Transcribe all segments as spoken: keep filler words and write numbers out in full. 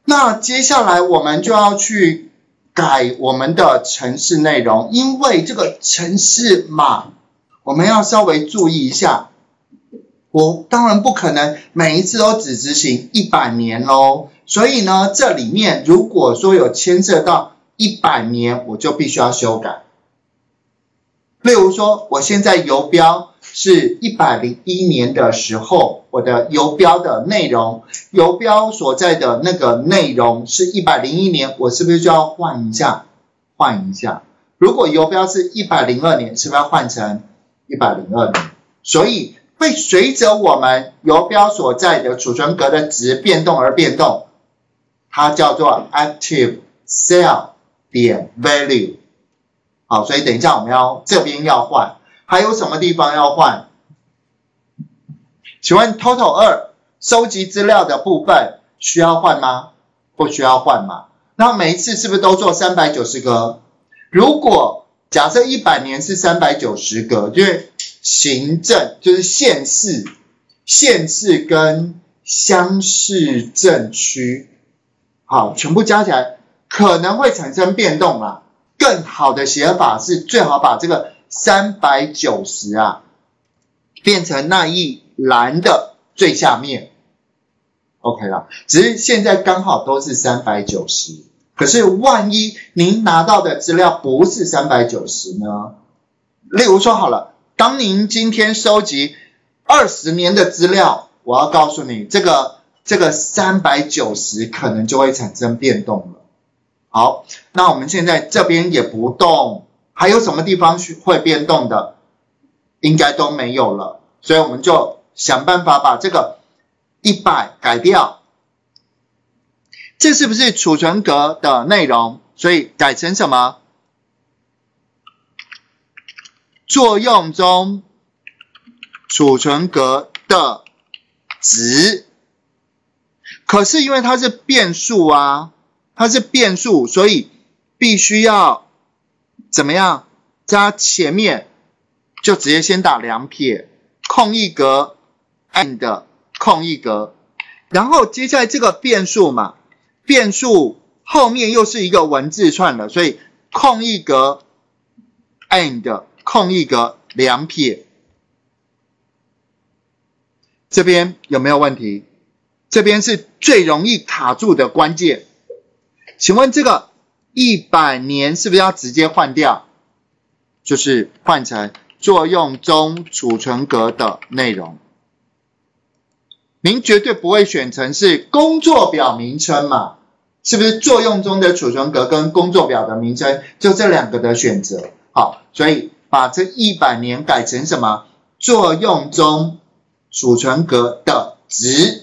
那接下来我们就要去改我们的程式内容，因为这个程式码我们要稍微注意一下。我当然不可能每一次都只执行一百年咯，所以呢，这里面如果说有牵涉到一百年，我就必须要修改。例如说，我现在游标是一百零一年的时候，我的游标的内容，游标所在的那个内容是一百零一年，我是不是就要换一下？换一下。如果游标是一百零二年，是不是要换成一百零二年？所以会随着我们游标所在的储存格的值变动而变动，它叫做 active cell 点 value。好，所以等一下我们要这边要换，还有什么地方要换？请问 total 二收集资料的部分需要换吗？不需要换嘛？那每一次是不是都做三百九十格？如果假设一百年是三百九十格，因为行政就是县市、县市跟乡市镇区，好，全部加起来可能会产生变动啦。更好的写法是最好把这个三百九十啊变成那一栏的最下面 ，OK 啦。只是现在刚好都是三百九十，可是万一您拿到的资料不是三百九十呢？例如说好了，当您今天收集二十年的资料，我要告诉你，这个这个三百九十可能就会产生变动了。好，那我们现在这边也不动，还有什么地方会变动的？应该都没有了，所以我们就想办法把这个一百改掉。这是不是储存格的内容？所以改成什么？作用中储存格的值。可是因为它是变数啊，它是变数，所以必须要怎么样？加前面就直接先打两撇，空一格 and 空一格，然后接下来这个变数嘛，变数后面又是一个文字串了，所以空一格 and 空一格两撇。这边有没有问题？这边是最容易卡住的关键。请问这个一百年是不是要直接换掉？就是换成作用中储存格的内容。您绝对不会选成是工作表名称嘛？是不是作用中的储存格跟工作表的名称就这两个的选择？好，所以把这一百年改成什么？作用中储存格的值。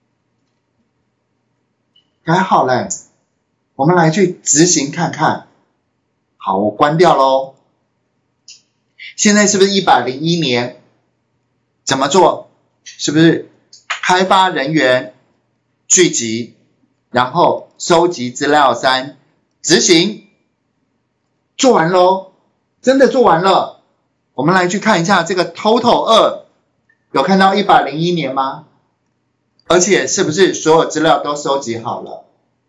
改好了，我们来去执行看看。好，我关掉咯。现在是不是一百零一年？怎么做？是不是开发人员聚集，然后收集资料三，执行，做完咯，真的做完了。我们来去看一下这个 total 二，有看到一百零一年吗？而且是不是所有资料都收集好了？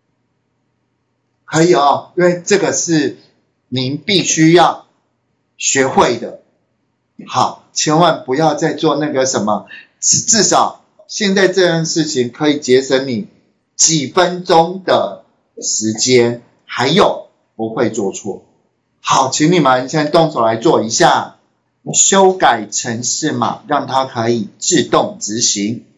可以哦，因为这个是您必须要学会的。好，千万不要再做那个什么，至少现在这件事情可以节省你几分钟的时间，还有不会做错。好，请你们现在动手来做一下，修改程式码，让它可以自动执行。